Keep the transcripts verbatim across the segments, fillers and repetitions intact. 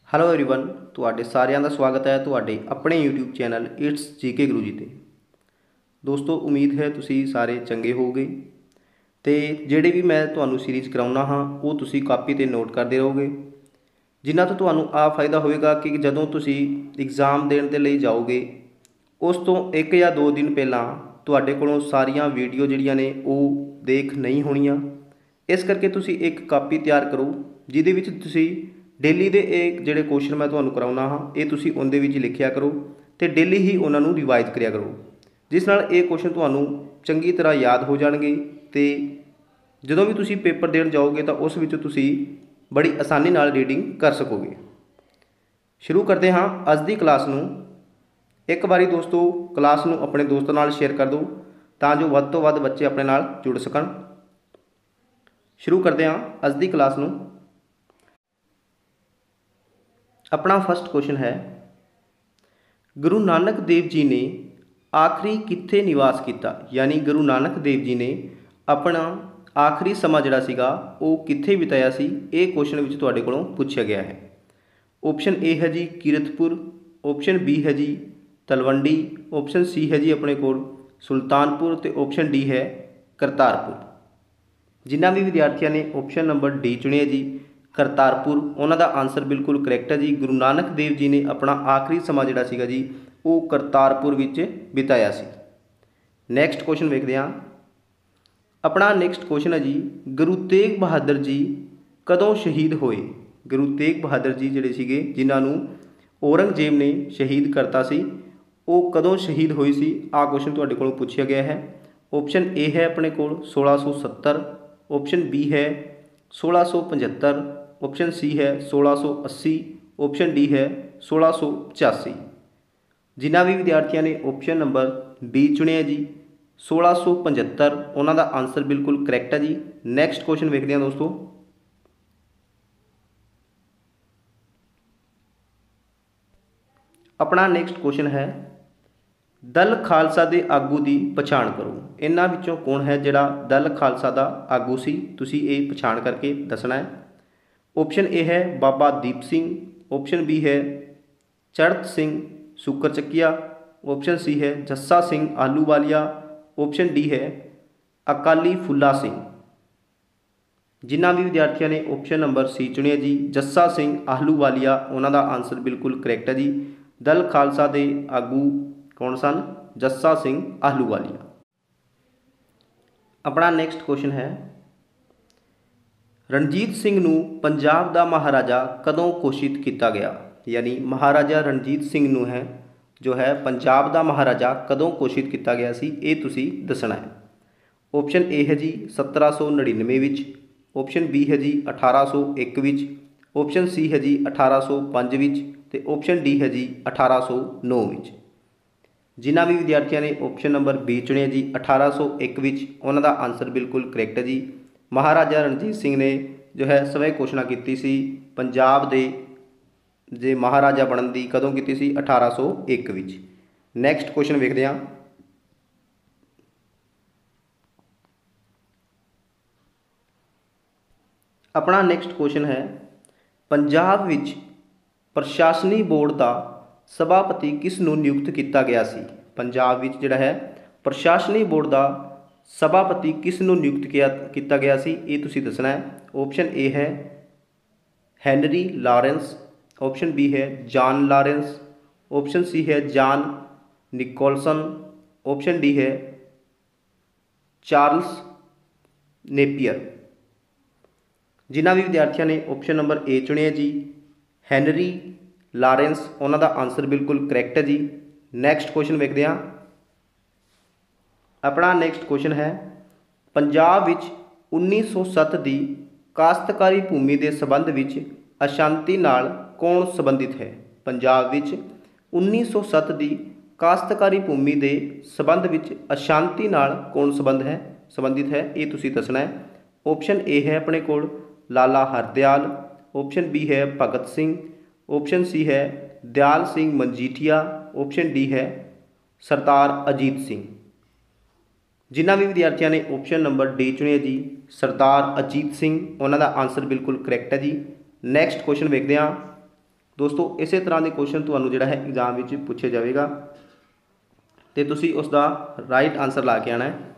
Hello everyone ਤੁਹਾਡੇ ਸਾਰਿਆਂ ਦਾ ਸਵਾਗਤ ਹੈ ਤੁਹਾਡੇ ਆਪਣੇ YouTube channel it's GK Guru ji ਤੇ। ਦੋਸਤੋ ਉਮੀਦ ਹੈ ਤੁਸੀਂ ਸਾਰੇ ਚੰਗੇ ਹੋਵੋਗੇ ਤੇ ਜਿਹੜੇ ਵੀ ਮੈਂ ਤੁਹਾਨੂੰ ਸੀਰੀਜ਼ ਕਰਾਉਣਾ ਹਾਂ ਉਹ ਤੁਸੀਂ ਕਾਪੀ ਤੇ ਨੋਟ ਕਰਦੇ ਰਹੋਗੇ, ਜਿਨ੍ਹਾਂ ਤੋਂ ਤੁਹਾਨੂੰ ਆ ਫਾਇਦਾ ਹੋਵੇਗਾ ਕਿ ਜਦੋਂ ਤੁਸੀਂ ਐਗਜ਼ਾਮ ਦੇਣ ਦੇ ਲਈ ਜਾਓਗੇ ਉਸ ਤੋਂ ਇੱਕ ਜਾਂ ਦੋ ਦਿਨ ਪਹਿਲਾਂ ਤੁਹਾਡੇ ਕੋਲੋਂ ਸਾਰੀਆਂ ਵੀਡੀਓ ਜਿਹੜੀਆਂ ਨੇ ਉਹ ਦੇਖ ਨਹੀਂ ਹੋਣੀਆਂ। ਇਸ ਕਰਕੇ ਤੁਸੀਂ ਇੱਕ ਕਾਪੀ ਤਿਆਰ ਕਰੋ ਜਿਹਦੇ ਵਿੱਚ ਤੁਸੀਂ डेली के एक जोड़े क्वेश्चन मैं तुम्हें कराना हाँ ये तुसी उनदे विच लिखिया करो तो डेली ही उन्होंने रिवाइज करिया करो, जिस नाल ये क्वेश्चन तुम्हें चंगी तरह याद हो जाएंगे। तो जो भी तुसी पेपर देन जाओगे तो उस विच तुसी बड़ी आसानी नाल रीडिंग कर सकोगे। शुरू करते हाँ अज की क्लास नूं। एक बारी दोस्तों क्लास नूं अपने दोस्तों नाल शेयर कर दो तां जो वध तो वध बच्चे अपने नाल जुड़ सकन। शुरू करते हाँ अज की क्लास नूं। अपना फर्स्ट क्वेश्चन है, गुरु नानक देव जी ने आखिरी कित्थे निवास किया, यानी गुरु नानक देव जी ने अपना आखिरी समा जिहड़ा सीगा वो कित्थे बिताया सी, ये क्वेश्चन विच तुहाडे कोलों पुछया गया है। ऑप्शन ए है जी कीरतपुर, ऑप्शन बी है जी तलवंडी, ऑप्शन सी है जी अपने कोल सुल्तानपुर तो ऑप्शन डी है करतारपुर। जिन्हां भी विद्यार्थियों ने ऑप्शन नंबर डी चुनिया जी करतारपुर, उन्हों का आंसर बिल्कुल करैक्ट है जी। गुरु नानक देव जी ने अपना आखिरी समा जिहड़ा सीगा जी वो करतारपुर विच बिताया सी। नैक्सट क्वेश्चन वेखते हैं। अपना नैक्सट क्वेश्चन है जी, गुरु तेग बहादुर जी कदों शहीद होए। गुरु तेग बहादुर जी जिहड़े सीगे जिन्हां नूं औरंगजेब ने शहीद करता सी वो कदों शहीद होए सी, आ क्वेश्चन तुहाडे कोलों पुछया गया है। ऑप्शन ए है अपने कोल सोलह सौ सत्तर, ऑप्शन बी है सोलह सौ पचहत्तर, ऑप्शन सी है सोलह सौ अस्सी, ऑप्शन डी है सोलह सौ पचासी। जिन्हों भी विद्यार्थियों ने ऑप्शन नंबर बी चुनिया जी सोलह सौ पचहत्तर, उन्हों का आंसर बिल्कुल करैक्ट है जी। नैक्सट क्वेश्चन वेखते हैं दोस्तों। अपना नैक्सट क्वेश्चन है, दल खालसा के आगू की पछाण करो। इन्हां विचों कौन है जिहड़ा दल खालसा का आगू सी, तुसीं ये पछाण करके दसना है। ऑप्शन ए है बाबा दीप सिंह, ऑप्शन बी है Charat Singh Sukerchakia, option C है जस्सा सिंह आलूवालिया, ऑप्शन डी है अकाली फुला सिंह। जिन्हां भी विद्यार्थियों ने ऑप्शन नंबर सी चुनिया जी जस्सा सिंह आलूवालिया, उन्हों का आंसर बिल्कुल करैक्ट है जी। दल खालसा के आगू कौन सन? जस्सा सिंह आलूवालिया। अपना नैक्सट क्वेश्चन है, रणजीत सिंह नूं पंजाब दा महाराजा कदों घोषित किया गया, यानी महाराजा रणजीत सिंह नूं है जो है पंजाब दा महाराजा कदों घोषित किया गया सी, ये तुसी दसना है। ऑप्शन ए है जी सत्रह सौ नड़िनवे विच, ऑप्शन बी है जी अठारह सौ एक विच, ऑप्शन सी है जी अठारह सौ पाँच विच ते ऑप्शन डी है जी अठारह सौ नौ विच। जिन्हां भी विद्यार्थियों ने ऑप्शन नंबर बी चुनिया जी अठारह सौ एक विच, उन्हों का आंसर बिल्कुल करैक्ट है जी। महाराजा रणजीत सिंह ने जो है स्वै घोषणा की सी पंजाब दे जे महाराजा बनने की कदों की सी अठारह सौ एक विच। नैक्सट क्वेश्चन वेखते हैं। अपना नैक्सट क्वेश्चन है, पंजाब विच प्रशासनी बोर्ड का सभापति किस नूं नियुक्त किया गया सी। पंजाब विच जिहड़ा है प्रशासनी बोर्ड का सभापति किस नूं नियुक्त किया किया गया सी, ये तुसीं दसना है। ऑप्शन ए है हैनरी लॉरेंस, ऑप्शन बी है जॉन लॉरेंस, ऑप्शन सी है जॉन निकोलसन, ऑप्शन डी है चार्ल्स नेपियर। जिन्हां भी विद्यार्थियों ने ऑप्शन नंबर ए चुनिया जी हैनरी लॉरेंस, उन्हों का आंसर बिल्कुल करैक्ट है जी। नैक्सट क्वेश्चन वेखते हैं। अपना नैक्सट क्वेश्चन है, पंजाब विच उन्नीस सौ सत्त की काश्तकारी भूमि के संबंध विच अशांति नाल कौन संबंधित है। पंजाब विच उन्नीस सौ सत्त की काश्तकारी भूमि के संबंध विच अशांति नाल कौन संबंध है संबंधित है, ये तुसीं दसना है। ऑप्शन ए है अपने कोल लाला हरदयाल, ऑप्शन बी है भगत सिंह, ऑप्शन सी है दयाल सिंह मजीठिया, ऑप्शन डी है सरदार अजीत सिंह। जिन्हां भी विद्यार्थियों ने ऑप्शन नंबर डी चुनिया जी सरदार अजीत सिंह, उन्हों का आंसर बिल्कुल करैक्ट है जी। नैक्सट क्वेश्चन वेखते हैं। दोस्तों इसे तरह के क्वेश्चन तुहानू जिहड़ा है एग्जाम विच पूछे जाएगा तो तुसी उसका राइट आंसर ला के आना है।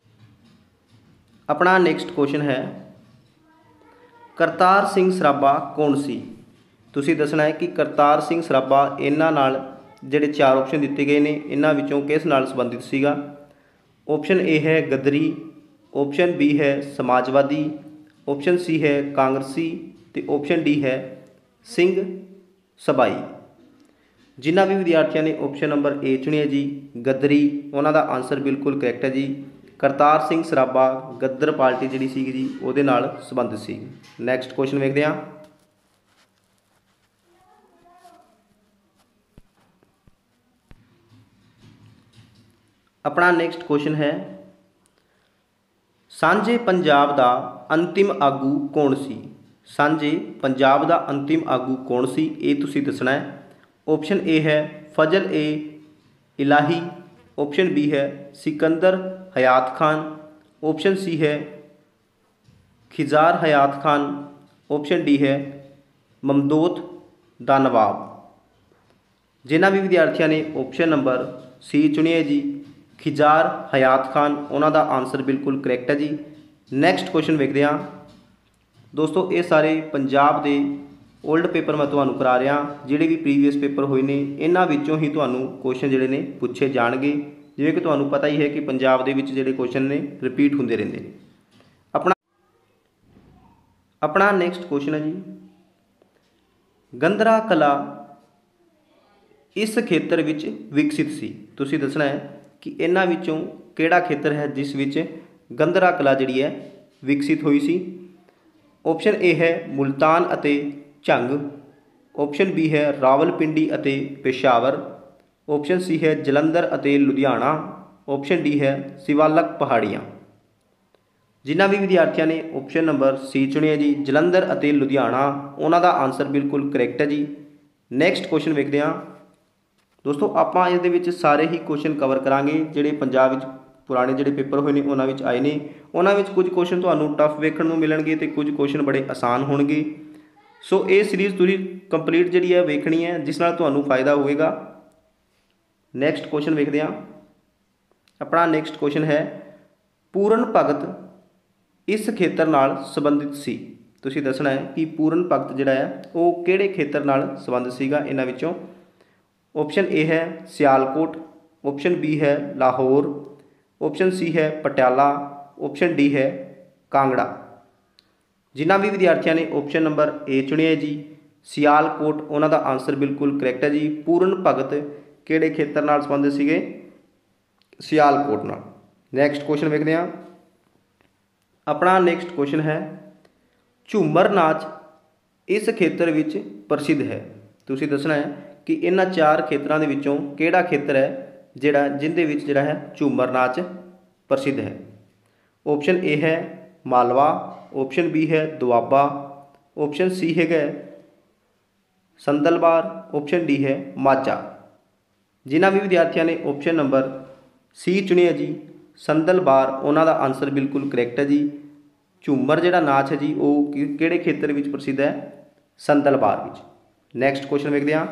अपना नेक्स्ट क्वेश्चन है करतार सिंह सराभा कौन सी। तुसी दसना है कि करतार सिंह सराभा इन्हां नाल जिहड़े चार ऑप्शन दिते गए ने इन्हां विचों किस नाल संबंधित सीगा। ऑप्शन ए है गदरी, ऑप्शन बी है समाजवादी, ऑप्शन सी है कांग्रेसी तो ऑप्शन डी है सिंह सबाई। जिन्होंने भी विद्यार्थियों ने ऑप्शन नंबर ए चुनिया जी गदरी, उन्हों का आंसर बिल्कुल करैक्ट है जी। करतार सिंह सराभा गद्दर पार्टी जी सी जी वो नाल संबंधित सी। नैक्सट क्वेश्चन वेखते हैं। अपना नैक्सट क्वेश्चन है सांझे पंजाब का अंतिम आगू कौन सी। सांझे पंजाब का अंतिम आगू कौन सी ये तुसी दसना है। ऑप्शन ए है फजल ए इलाही, ऑप्शन बी है सिकंदर हयात खान, ऑप्शन सी है खिजार हयात खान, ऑप्शन डी है ममदोत दा नवाब। जिन्होंने भी विद्यार्थियों ने ऑप्शन नंबर सी चुनिया जी खिजार हयात खान, उन्हों का आंसर बिल्कुल करैक्ट है जी। नैक्सट क्वेश्चन वेखते हैं। दोस्तों ये सारे पंजाब के ओल्ड पेपर मैं तुहानू करा रहा, जिहड़े भी प्रीवियस पेपर होए ने इन्हां विचों ही तुहानू क्वेश्चन जिहड़े ने पूछे जाणगे। जिवें कि तुहानू पता ही है कि पंजाब दे विच जिहड़े क्वेश्चन ने रिपीट होंदे रहिंदे ने। अपना अपना नैक्सट क्वेश्चन है जी गंधरा कला इस खेतर विच विकसित सी। तुसीं दसना है कि इन्हां विचों किहड़ा खेतर है जिस विच गंधरा कला जिहड़ी है विकसित हुई सी। ऑप्शन ए है मुल्तान अते झंग, ऑप्शन बी है रावलपिंडी अते पेशावर, ऑप्शन सी है जलंधर अते लुधियाना, ऑप्शन डी है शिवालक पहाड़ियाँ। जिन्होंने भी विद्यार्थियों ने ऑप्शन नंबर सी चुनिया जी जलंधर अते लुधियाना, उन्हों का आंसर बिल्कुल करैक्ट है जी। नैक्सट क्वेश्चन वेखते हैं। दोस्तों आपां इहदे विच सारे ही क्वेश्चन कवर करांगे जिहड़े पंजाब विच पुराने जिहड़े पेपर होए ने उन्हां विच आए ने। उन्हां विच कुछ क्वेश्चन तुहानू टफ वेखण नूं मिलणगे ते कुछ क्वेश्चन बड़े आसान होणगे। सो ये सीरीज़ तुसीं कंप्लीट जिहड़ी है वेखनी है जिस नाल तुहानू फायदा होएगा। नैक्सट क्वेश्चन वेखते हैं। अपना नैक्सट क्वेश्चन है पूरन भगत इस खेतर नाल संबंधित सी। तुसीं दसना है कि पूरन भगत जिहड़ा है वो किहड़े खेतर नाल संबंधित सीगा इन्हां विचों। ऑप्शन ए है सियालकोट, ऑप्शन बी है लाहौर, ऑप्शन सी है पटियाला, ऑप्शन डी है कांगड़ा। जिन्होंने भी विद्यार्थियों ने ऑप्शन नंबर ए चुनिया जी सियालकोट, उन्हों का आंसर बिल्कुल करैक्ट है जी। पूरन भगत किहड़े खेतर नाल संबंधित सीगे सियालकोट नाल। नैक्सट क्वेश्चन वेखते हैं। अपना नैक्सट क्वेश्चन है झूमर नाच इस खेतर विच प्रसिद्ध है। तुसीं दसना है कि इन्हां चार खेतरां दे विचों किहड़ा खेतर है जिहड़ा जिंदे विच जिहड़ा है झूमर नाच प्रसिद्ध है। ऑप्शन ए है मालवा, ऑप्शन बी है दुआबा, ऑप्शन सी है संदलबार, ऑप्शन डी है माझा। जिन्होंने भी विद्यार्थियों ने ऑप्शन नंबर सी चुनिया जी संदलबार, उन्हों का आंसर बिल्कुल करैक्ट है जी। झूमर जिहड़ा नाच है जी वो किहड़े खेतर विच प्रसिद्ध है संदलबार विच। नैक्सट क्वेश्चन वेखते हैं।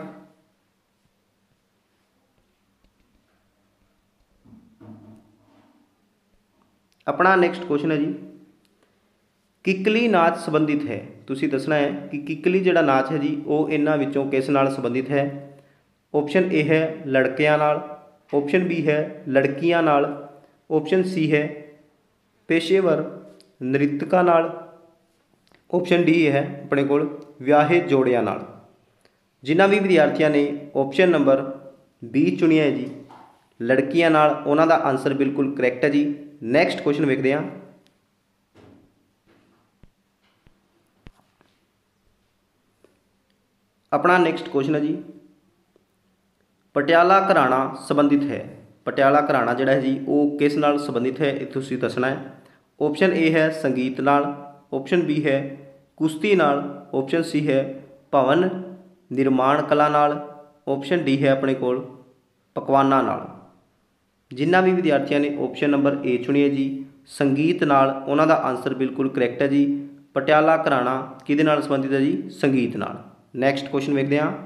अपना नैक्सट क्वेश्चन है जी किकली नाच संबंधित है। तुसीं दसना है कि किकली जिहड़ा नाच है जी वो इन्हां विचों किस नाल संबंधित है। ऑप्शन ए है लड़कियां नाल, ऑप्शन बी है लड़कियां नाल, ऑप्शन सी है पेशेवर नृतकां नाल, ऑप्शन डी है अपने कोल विआहे जोड़ियां नाल। जिन्हां भी विद्यार्थियों ने ऑप्शन नंबर बी चुनिया है जी लड़कियां नाल, उन्हां दा आंसर बिल्कुल करैक्ट है जी। नैक्सट क्वेश्चन वेखते हैं। अपना नैक्सट क्वेश्चन है जी पटियाला घराना संबंधित है। पटियाला घराना जिहड़ा है जी वो किस नाल संबंधित है ये तुसीं दसना है। ऑप्शन ए है संगीत नाल, ऑप्शन बी है कुश्ती नाल, ऑप्शन सी है भवन निर्माण कला नाल, ऑप्शन डी है अपने कोल पकवाना नाल। जिन्हां भी विद्यार्थियों ने ऑप्शन नंबर ए चुनिया जी संगीत नाल, उन्हां दा आंसर बिल्कुल करैक्ट है जी। पटियाला घराना किहदे नाल संबंधित है जी संगीत नाल। नैक्सट क्वेश्चन वेखते हैं।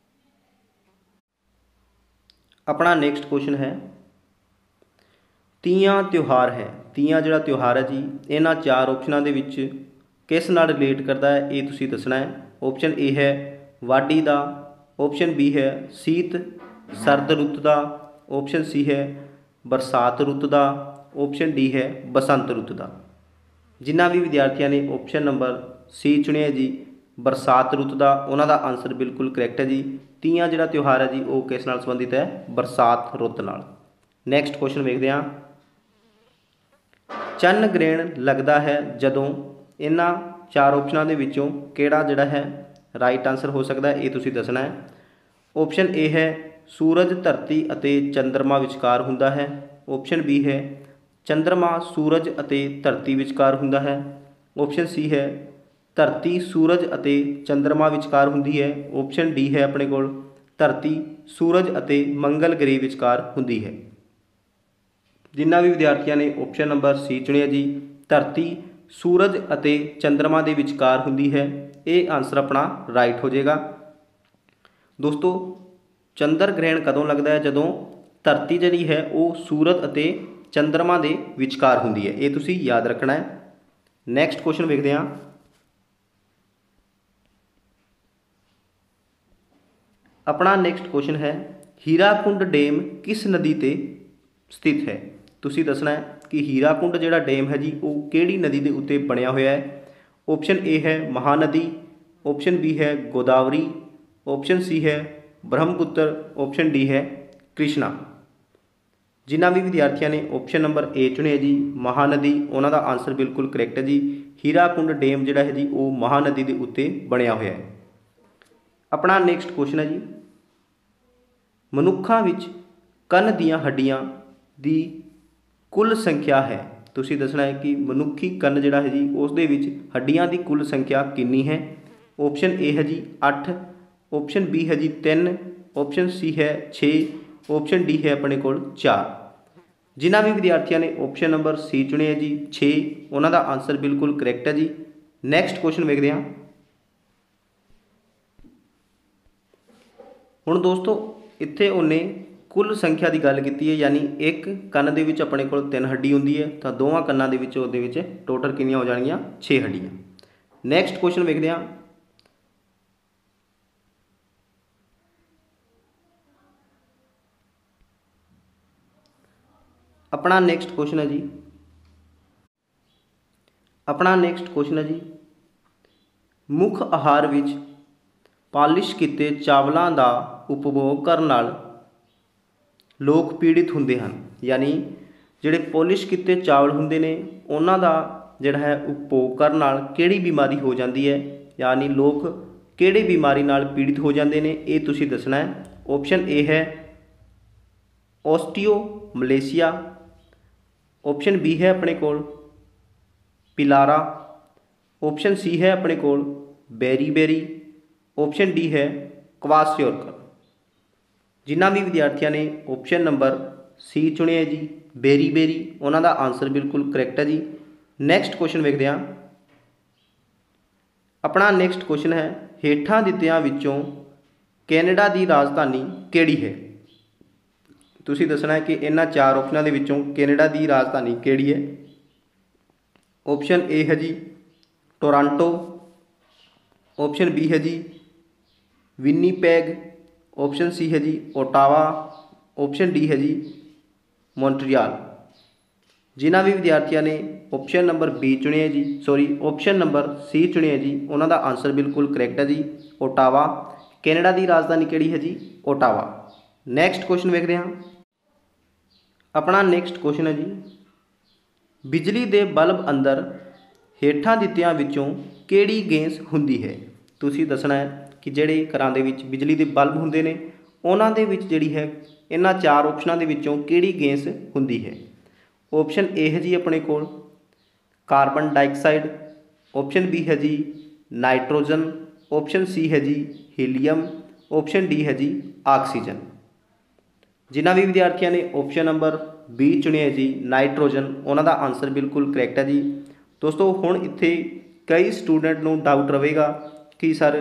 अपना नैक्सट क्वेश्चन है तीयां त्यौहार है। तीयां जिहड़ा त्यौहार है जी, इन्हां चार ऑप्शनों के विच किस नाल रिलेट करता है, ये तुसीं दसना है। ऑप्शन ए है वाढी दा, ऑप्शन बी है सीत सरद रुੱਤ ਦਾ, ऑप्शन सी है बरसात रुੱਤ ਦਾ, ऑप्शन डी है बसंत रुੱਤ ਦਾ। जिन्हों भी विद्यार्थियों ने ऑप्शन नंबर सी चुनिया जी बरसात रुੱਤ ਦਾ, उन्हों का आंसर बिल्कुल करैक्ट है जी। तीयां जिहड़ा त्यौहार है जी वो किस नाल संबंधित है, बरसात रुੱਤ नाल। नैक्सट क्वेश्चन वेखते हैं। चंन ग्रहण लगता है जदों, इन्हां चार ऑप्शनों के विचों किहड़ा जिहड़ा है राइट आंसर हो सकता है, ये तुसीं दसना है। ऑप्शन ए है सूरज धरती अते चंद्रमा विचकार हुंदा है, ऑप्शन बी है चंद्रमा सूरज अते धरती विचकार हुंदा है, ऑप्शन सी है धरती सूरज अते चंद्रमा विचकार हुंदी है, ऑप्शन डी है अपने कोल धरती सूरज अते मंगल ग्रह विचकार हुंदी है। जिन्हों भी विद्यार्थियों ने ऑप्शन नंबर सी चुनिया जी धरती सूरज अते चंद्रमा के विचकार हुंदी है, ये आंसर अपना राइट हो जाएगा। दोस्तों चंद्र ग्रहण कदों लगता है, जदों धरती जिहड़ी है वो सूरज अते चंद्रमा के विचकार हुंदी है, ये तुसीं याद रखना है। नैक्सट क्वेश्चन वेखते हैं। अपना नैक्सट क्वेश्चन है हीराकुंड डैम किस नदी ते स्थित है। तुसीं दसना है कि हीराकुंड जिहड़ा डैम है जी वो किहड़ी नदी के उत्ते बनिया होया है। ऑप्शन ए है महानदी, ऑप्शन बी है गोदावरी, ऑप्शन सी है ब्रह्मपुत्र, ऑप्शन डी है कृष्णा। जिन्हों भी विद्यार्थियों ने ऑप्शन नंबर ए चुने जी महानदी, उन्हों का आंसर बिल्कुल करैक्ट है जी। हीराकुंड डैम जिहड़ा है जी वो महानदी के उत्ते बनिया होया है। अपना नैक्सट क्वेश्चन है जी मनुक्खां विच कंन दीयां हड्डियां दी कुल संख्या है। तुसीं दसना है कि मनुखी कंन जिहड़ा है जी उस दे विच हड्डियां दी कुल संख्या कितनी है। ऑप्शन ए है जी अठ, ऑप्शन बी है जी तीन, ऑप्शन सी है छे, ऑप्शन डी है अपने कोल चार। जिन्हों भी विद्यार्थियों ने ऑप्शन नंबर सी चुने है जी छे, उन्हों का आंसर बिल्कुल करैक्ट है जी। नैक्सट क्वेश्चन वेखते हैं। हुण दोस्तों इत्थे उन्हें कुल संख्या की गल की है, यानी एक कंन दे विच अपने कोल तीन हड्डी हुंदी है, तो दोवां कन्नां दे विच उहदे विच टोटल कितनियां हो जाणगियां छे हड्डियां। नैक्सट क्वेश्चन वेखते हैं। अपना नैक्सट क्वेश्चन है जी अपना नैक्सट क्वेश्चन है जी मुख आहार विच पालिश किए चावलों का उपभोग करने नाल लोग पीड़ित होंदे हैं, यानी जिहड़े पॉलिश किए चावल होंदे ने उन्हां दा जिहड़ा है उपभोग करने नाल किहड़ी बीमारी हो जाती है, यानी लोग किहड़ी बीमारी नाल पीड़ित हो जाते हैं, ये तुसीं दसना है। ऑप्शन ए है ऑस्टियोमलेशिया, ऑप्शन बी है अपने कोल पिलारा, ऑप्शन सी है अपने कोल बेरीबेरी, ऑप्शन डी है क्वासियोरकर। जिन्हों भी विद्यार्थियों ने ऑप्शन नंबर सी चुने है जी बेरीबेरी, उन्हों का आंसर बिल्कुल करैक्ट है जी। नैक्सट क्वेश्चन वेखते हैं। अपना नैक्सट क्वेश्चन है हेठां दित्तियां विचों कैनेडा की राजधानी किहड़ी है। तुसीं दसना है कि इन्हां चार ऑप्शनों के विचों कैनेडा की राजधानी किहड़ी है। ऑप्शन ए है जी टोरंटो, ऑप्शन बी है जी विनीपैग, ऑप्शन सी है जी ओटावा, ऑप्शन डी है जी मॉन्ट्रियल। जिन्हों भी विद्यार्थियों ने ऑप्शन नंबर बी चुने है जी सॉरी ऑप्शन नंबर सी चुने है जी उन्हों का आंसर बिल्कुल करैक्ट है जी ओटावा। कैनेडा की राजधानी किहड़ी है जी ओटावा। नैक्सट क्वेश्चन वेखते हैं। अपना नैक्सट क्वेश्चन है जी बिजली के बल्ब अंदर हेठां दित्तियां विचों किहड़ी गैस हुंदी है। तुसीं दसना है कि जिहड़े घरां दे विच बिजली के बल्ब हुंदे ने उन्हां दे विच जिहड़ी है इन्हां चार ऑप्शनां दे विचों किहड़ी गैस हुंदी है। ऑप्शन ए है जी अपने कोल कार्बन डाइऑक्साइड, ऑप्शन बी है जी नाइट्रोजन, ऑप्शन सी है जी हीलियम, ऑप्शन डी है जी ऑक्सीजन। जिन्हों भी विद्यार्थियों ने ऑप्शन नंबर बी चुने है जी नाइट्रोजन, उन्हों का आंसर बिल्कुल करैक्ट है जी। दोस्तों हुण इत्थे कई स्टूडेंट नूं डाउट रहेगा कि सर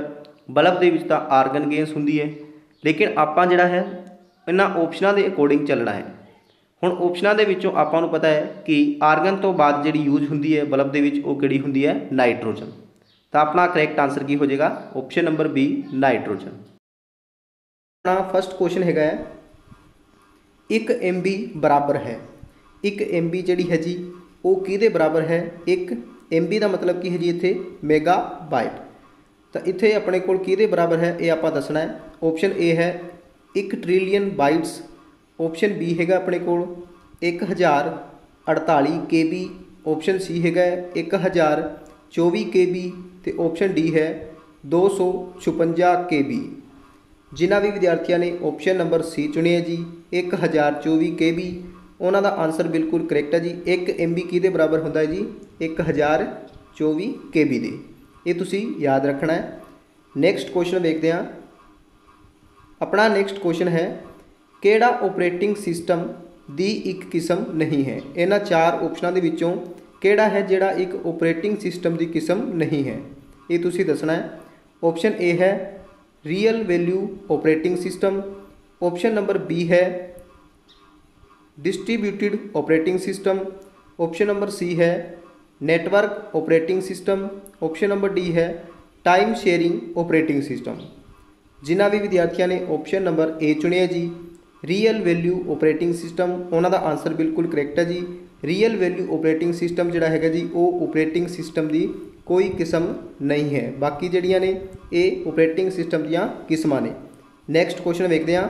ਬਲਬ ਦੇ ਵਿੱਚ ਤਾਂ ਆਰਗਨ ਗੈਸ ਹੁੰਦੀ ਹੈ, ਲੇਕਿਨ ਆਪਾਂ ਜਿਹੜਾ ਹੈ ਇਹਨਾਂ ਓਪਸ਼ਨਾਂ ਦੇ ਅਕੋਰਡਿੰਗ ਚੱਲਣਾ ਹੈ। ਹੁਣ ਓਪਸ਼ਨਾਂ ਦੇ ਵਿੱਚੋਂ ਆਪਾਂ ਨੂੰ ਪਤਾ ਹੈ ਕਿ ਆਰਗਨ ਤੋਂ ਬਾਅਦ ਜਿਹੜੀ ਯੂਜ਼ ਹੁੰਦੀ ਹੈ ਬਲਬ ਦੇ ਵਿੱਚ ਉਹ ਕਿਹੜੀ ਹੁੰਦੀ ਹੈ, ਨਾਈਟ੍ਰੋਜਨ। ਤਾਂ ਆਪਣਾ ਕਰੈਕਟ ਆਂਸਰ ਕੀ ਹੋ ਜਾਏਗਾ, ਓਪਸ਼ਨ ਨੰਬਰ ਬੀ ਨਾਈਟ੍ਰੋਜਨ। ਆਪਣਾ ਫਸਟ ਕੁਐਸਚਨ ਹੈਗਾ ਹੈ, ਇੱਕ ਐਮ ਬੀ ਬਰਾਬਰ ਹੈ, ਇੱਕ ਐਮ ਬੀ ਜਿਹੜੀ ਹੈ ਜੀ ਉਹ ਕਿਹਦੇ ਬਰਾਬਰ ਹੈ, ਇੱਕ ਐਮ ਬੀ ਦਾ मतलब ਕੀ ਹੈ ਜੀ ਇੱਥੇ ਮੈਗਾਬਾਈਟ। ਤਾਂ ਇੱਥੇ ਆਪਣੇ ਕੋਲ ਕਿਹਦੇ ਬਰਾਬਰ ਹੈ ਇਹ ਆਪਾਂ ਦੱਸਣਾ ਹੈ। ਆਪਸ਼ਨ ਏ ਹੈ ਇੱਕ ਟ੍ਰਿਲੀਅਨ ਬਾਈਟਸ, ਆਪਸ਼ਨ ਬੀ ਹੈਗਾ ਆਪਣੇ ਕੋਲ ਇੱਕ ਹਜ਼ਾਰ ਅੜਤਾਲੀ ਕੇ ਬੀ, ਆਪਸ਼ਨ ਸੀ ਹੈਗਾ ਇੱਕ ਹਜ਼ਾਰ ਚੌਵੀ ਕੇ ਬੀ ਅਤੇ ਆਪਸ਼ਨ ਡੀ ਹੈ ਦੋ ਸੌ ਛਪੰਜਾ ਕੇ ਬੀ। ਜਿਨ੍ਹਾਂ ਵੀ ਵਿਦਿਆਰਥੀਆਂ ਨੇ ਆਪਸ਼ਨ ਨੰਬਰ ਸੀ ਚੁਣਿਆ ਜੀ ਇੱਕ ਹਜ਼ਾਰ ਚੌਵੀ ਕੇ ਬੀ, ਉਹਨਾਂ ਦਾ ਆਨਸਰ ਬਿਲਕੁਲ ਕਰੈਕਟ ਹੈ ਜੀ। ਇੱਕ ਐਮ ਬੀ ਕਿਹਦੇ ਬਰਾਬਰ ਹੁੰਦਾ ਹੈ ਜੀ, ਇੱਕ ਹਜ਼ਾਰ ਚੌਵੀ ਕੇ ਬੀ ਦੇ। ਇਹ ਤੁਸੀਂ ਯਾਦ ਰੱਖਣਾ ਹੈ। ਨੈਕਸਟ ਕੁਐਸਚਨ ਵੇਖਦੇ ਹਾਂ। ਆਪਣਾ ਨੈਕਸਟ ਕੁਐਸਚਨ ਹੈ, ਕਿਹੜਾ ਓਪਰੇਟਿੰਗ ਸਿਸਟਮ ਦੀ ਇੱਕ ਕਿਸਮ ਨਹੀਂ ਹੈ। ਇਹਨਾਂ ਚਾਰ ਓਪਸ਼ਨਾਂ ਦੇ ਵਿੱਚੋਂ ਕਿਹੜਾ ਹੈ ਜਿਹੜਾ ਇੱਕ ਓਪਰੇਟਿੰਗ ਸਿਸਟਮ ਦੀ ਕਿਸਮ ਨਹੀਂ ਹੈ, ਇਹ ਤੁਸੀਂ ਦੱਸਣਾ ਹੈ। ਆਪਸ਼ਨ ਏ ਹੈ real value operating system, option number B ਹੈ distributed operating system, option number C है network operating system, option number D है टाइम शेयरिंग ऑपरेटिंग सिस्टम। जिन्होंने भी विद्यार्थियों ने ऑप्शन नंबर ए चुनिया जी रीयल वैल्यू ऑपरेटिंग सिस्टम, उन्हों का आंसर बिल्कुल करैक्ट है जी। रीयल वैल्यू ऑपरेटिंग सिस्टम जोड़ा है जी वो ऑपरेटिंग सिस्टम की कोई किस्म नहीं है, बाकी जड़ियाँ ने ये ऑपरेटिंग सिस्टम दियाँ किस्मां ने। नैक्सट क्वेश्चन वेखते हैं।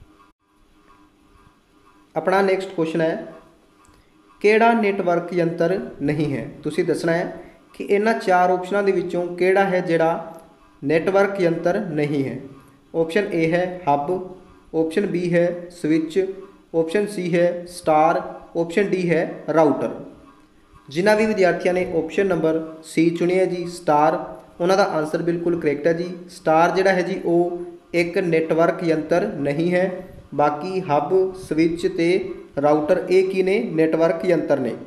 अपना नैक्सट क्वेश्चन है, किहड़ा नेटवर्क यंत्र नहीं है। तुसीं दसना है कि इन्हां चार ऑप्शनों के विचों किहड़ा है जिहड़ा नेटवर्क यंत्र नहीं है। ऑप्शन ए है हब, ऑप्शन बी है स्विच, ऑप्शन सी है स्टार, ऑप्शन डी है राउटर। जिन्हां भी विद्यार्थियों ने ऑप्शन नंबर सी चुनिया जी स्टार, उन्हों का आंसर बिल्कुल करैक्ट है जी। स्टार जिहड़ा है जी वो एक नेटवर्क यंत्र नहीं है, बाकी हब स्विच ते राउटर ये की ने नेटवर्क यंत्र ने।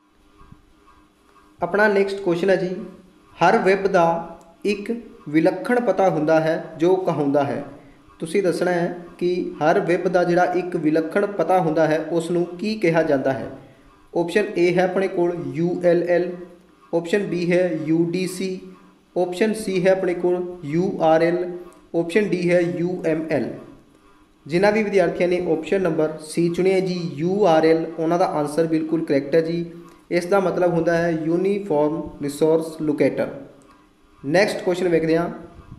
अपना नैक्सट क्वेश्चन है जी, हर वैब का एक विलक्षण पता हुंदा है जो कहूँदा है। तुसीं दसना है कि हर वैब का जिहड़ा एक विलक्षण पता हुंदा है उसनूं की कहा जाता है। ऑप्शन ए है अपने कोल U L L, option B है U D C, option C है अपने कोल U R L, option D है यू एम एल। जिन्हों भी विद्यार्थियों ने ऑप्शन नंबर सी चुनिया जी यू आर एल, उन्हों का आंसर बिल्कुल करैक्ट है जी। इसका मतलब होता है uniform resource locator. Next question वेखते हैं।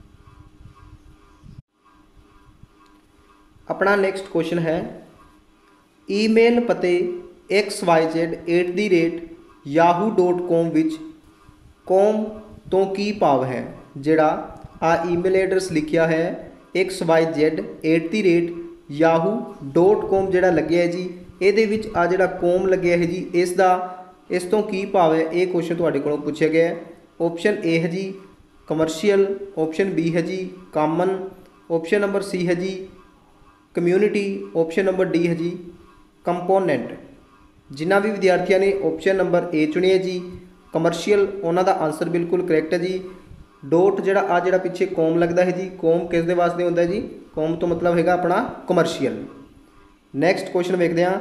अपना नैक्सट क्वेश्चन है, ईमेल पते X Y Z at the rate Yahoo dot com विच कॉम तो की भाव है। जिहड़ा आ ईमेल एड्रैस लिखिया है X Y Z at the rate Yahoo dot com जिहड़ा लग्या है जी, ये आ जिहड़ा कॉम लग्या है जी इसका इस तो की भाव है, ये क्वेश्चन तुहाडे कोलों पूछा गया है। ऑप्शन ए है जी कमर्शियल, ऑप्शन बी है जी कामन, ऑप्शन नंबर सी है जी कम्यूनिटी, ऑप्शन नंबर डी है जी कंपोनेंट। जिन्हों भी विद्यार्थियों ने ऑप्शन नंबर ए चुनिया जी कमर्शियल, उन्हों का आंसर बिल्कुल करैक्ट है जी। डॉट जिहड़ा आ जिहड़ा पिछे कॉम लगता है जी, कॉम किस दे वास्ते होंदा है जी, कॉम तो मतलब हैगा अपना कमर्शियल। नैक्सट क्वेश्चन वेखते हैं।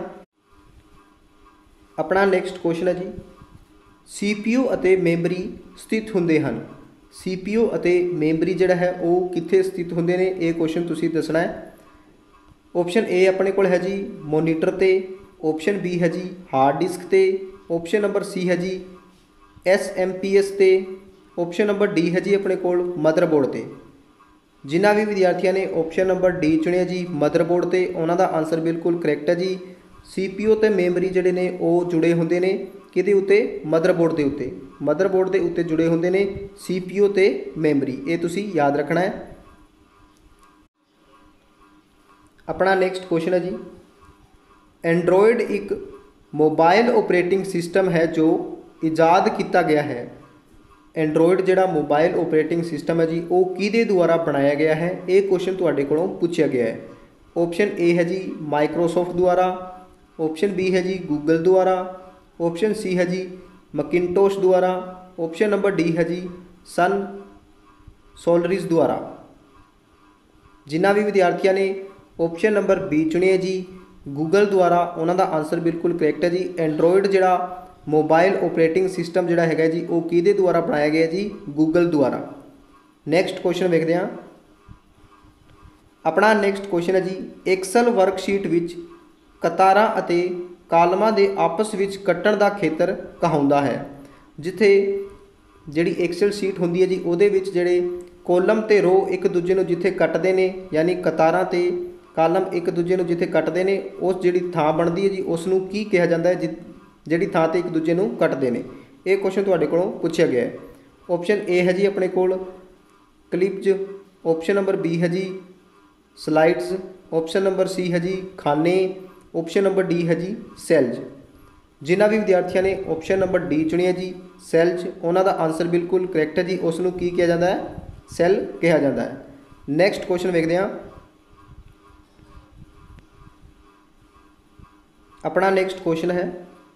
अपना नैक्सट क्वेश्चन है जी, सी पी यू अते मैमरी स्थित होंदे हन। सी पी यू अते मैमरी जिहड़ा है वो कित्थे स्थित होंदे ने, ये क्वेश्चन तुसीं दसना है। ऑप्शन ए अपने कोल है जी मोनीटर ते, ऑप्शन बी है जी हार्ड डिस्क ते, ऑप्शन नंबर सी है जी एस एम पी एस ते, ऑप्शन नंबर डी है जी अपने कोल मदरबोर्ड ते। जिन्हों भी विद्यार्थियों ने ऑप्शन नंबर डी चुनिया जी मदरबोर्ड ते, उन्हों का आंसर बिल्कुल करैक्ट है जी। सी पी यू ते मैमरी जिहड़े ने वो जुड़े होंदे ने किहदे उत्ते, मदरबोर्ड के उत्ते, मदरबोर्ड के उत्ते जुड़े होंदे ने सी पी यू ते मैमरी, ये तुसीं याद रखना है। अपना नैक्सट क्वेश्चन है जी, एंड्रॉयड एक मोबाइल ऑपरेटिंग सिस्टम है जो ईजाद किया गया है। एंड्रॉयड जिहड़ा मोबाइल ऑपरेटिंग सिस्टम है जी वो किहदे द्वारा बनाया गया है, ये क्वेश्चन तुहाडे कोलों पूछा गया है। ऑप्शन ए है जी माइक्रोसॉफ्ट द्वारा, ऑप्शन बी है जी गूगल द्वारा, ऑप्शन सी है जी मैकिन्टोश द्वारा, ऑप्शन नंबर डी है जी सन सोलरिस द्वारा। जिन्हां भी विद्यार्थियों ने ऑप्शन नंबर बी चुनिया जी गूगल द्वारा, उन्हों का आंसर बिल्कुल करैक्ट है जी। एंड्रॉयड जिहड़ा मोबाइल ऑपरेटिंग सिस्टम जिहड़ा हैगा जी वो किहदे द्वारा बनाया गया जी? गूगल द्वारा। नैक्सट क्वेश्चन वेखते हैं। अपना नैक्सट क्वेश्चन है जी एक्सल वर्कशीट विच कतारां अते कालमां दे आपस विच कट्टण दा खेतर कहाउंदा है। जिथे जिहड़ी एक्सल शीट हुंदी है जी उहदे विच जिहड़े कोलम ते रो एक दूजे नूं जिथे कट्टदे ने, यानी कतारां ते कालम एक दूजे नूं जिथे कट्टदे ने, उस जिहड़ी थां बनदी है जी उस नूं की कहा जाता है? जि जिहड़ी थां ते एक दूजे नूं कट्टदे ने। ये क्वेश्चन तुहाडे कोलों पुछया गया है। ऑप्शन ए है जी अपने कोल क्लिप्स, ऑप्शन नंबर बी है जी स्लाइड्स, ऑप्शन नंबर सी है जी खाने, ऑप्शन नंबर डी है जी सैल्ज। जिन्हां भी विद्यार्थियों ने ऑप्शन नंबर डी चुनिया जी सैल्ज, उन्हों का आंसर बिल्कुल करैक्ट है जी। उसनूं की कहा जाता है? सैल कहा जाता है। नैक्सट क्वेश्चन वेखते हैं। अपना नैक्सट क्वेश्चन है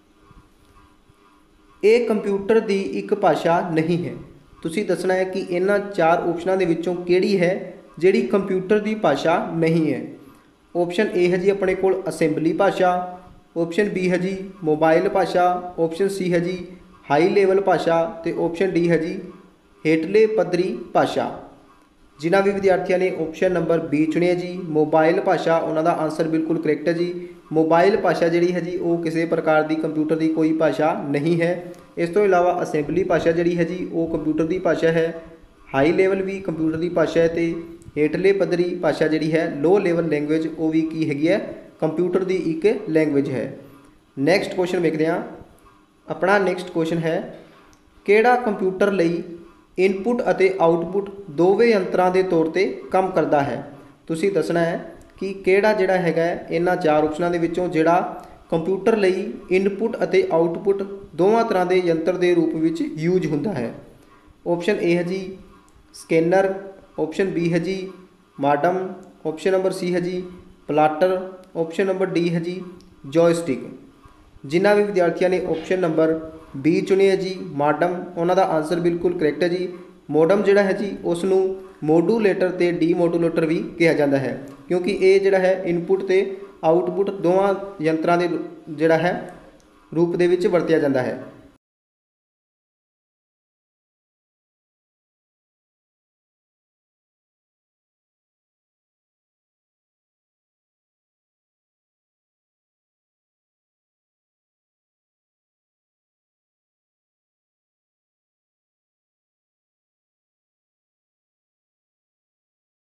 ये कंप्यूटर की एक भाषा नहीं है। तुसीं दसना है कि इन्हां चार ऑप्शनों के विचों किहड़ी है जिहड़ी कंप्यूटर की भाषा नहीं है। ऑप्शन ए है जी अपने कोल असेंबली भाषा, ऑप्शन बी है जी मोबाइल भाषा, ऑप्शन सी है जी हाई लेवल भाषा, तो ऑप्शन डी है जी हेठले पद्धरी भाषा। जिन्हां भी विद्यार्थियों ने ऑप्शन नंबर बी चुनिया जी मोबाइल भाषा, उन्हों का आंसर बिल्कुल करैक्ट है जी। मोबाइल भाषा जिहड़ी है जी वो किसी प्रकार की कंप्यूटर की कोई भाषा नहीं है। इस तो इलावा असेंबली भाषा जिहड़ी है जी वो कंप्यूटर की भाषा है, हाई लेवल भी कंप्यूटर की भाषा है, तो हेठले पद्धरी भाषा जिहड़ी है लो लेवल लैंग्वेज वो भी की हैगी है कंप्यूटर की एक लैंग्वेज है। नैक्सट क्वेश्चन वेखते हैं। अपना नैक्सट क्वेश्चन है किहड़ा कंप्यूटर लई इनपुट अते आउटपुट दोवें यंत्रां दे तौर ते काम करता है। तुसीं दसना है कि किहड़ा जिहड़ा हैगा इन्हां चार ऑप्शनां दे विचों जिहड़ा कंप्यूटर लई इनपुट अते आउटपुट दोवां तरह के यंत्र के रूप विच यूज हुंदा है। ऑप्शन ए है जी स्कैनर, ऑप्शन बी है जी माडम, ऑप्शन नंबर सी है जी प्लाटर, ऑप्शन नंबर डी है जी जॉयस्टिक। जिन्हां भी विद्यार्थियों ने ऑप्शन नंबर बी चुने है जी माडम, उन्हों का आंसर बिल्कुल करैक्ट है जी। मोडम जिहड़ा है जी उसनूं मोडूलेटर ते डीमोडूलेटर भी कहा जाता है, क्योंकि ये जिहड़ा है इनपुट ते आउटपुट दोवां यंत्रां दे जिहड़ा है रूप दे विच वरतिया जाता है।